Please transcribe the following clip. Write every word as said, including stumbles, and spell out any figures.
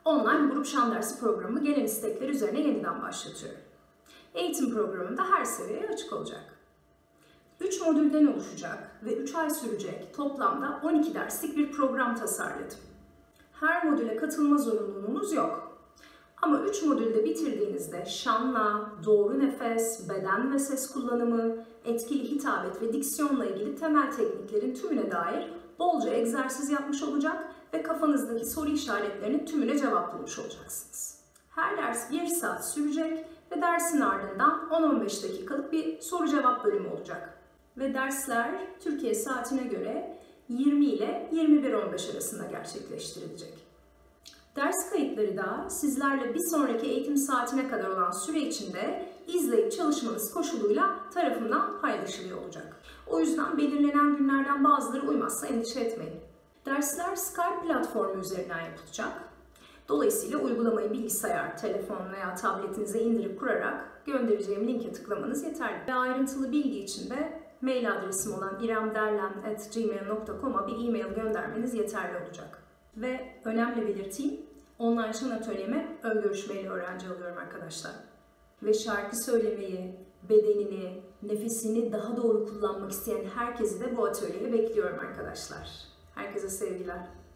online grup şan dersi programı gelen istekler üzerine yeniden başlatıyorum. Eğitim programında her seviyeye açık olacak. üç modülden oluşacak ve üç ay sürecek toplamda on iki derslik bir program tasarladım. Her modüle katılma zorunluluğunuz yok. Ama üç modülde bitirdiğinizde şanla, doğru nefes, beden ve ses kullanımı, etkili hitabet ve diksiyonla ilgili temel tekniklerin tümüne dair bolca egzersiz yapmış olacak ve kafanızdaki soru işaretlerinin tümüne cevaplamış olacaksınız. Her ders bir saat sürecek ve dersin ardından on on beş dakikalık bir soru cevap bölümü olacak. Ve dersler Türkiye saatine göre yirmi ile yirmi bir on beş arasında gerçekleştirilecek. Ders kayıtları da sizlerle bir sonraki eğitim saatine kadar olan süre içinde izleyip çalışmanız koşuluyla tarafından paylaşılıyor olacak. O yüzden belirlenen günlerden bazıları uymazsa endişe etmeyin. Dersler Skype platformu üzerinden yapılacak. Dolayısıyla uygulamayı bilgisayar, telefon veya tabletinize indirip kurarak göndereceğim linke tıklamanız yeterli. Ve ayrıntılı bilgi için de mail adresim olan iremderlen at gmail nokta com'a bir e-mail göndermeniz yeterli olacak. Ve önemli belirteyim, online şan atölyeme ön görüşmeyle öğrenci alıyorum arkadaşlar. Ve şarkı söylemeyi, bedenini, nefesini daha doğru kullanmak isteyen herkesi de bu atölyeye bekliyorum arkadaşlar. Herkese sevgiler.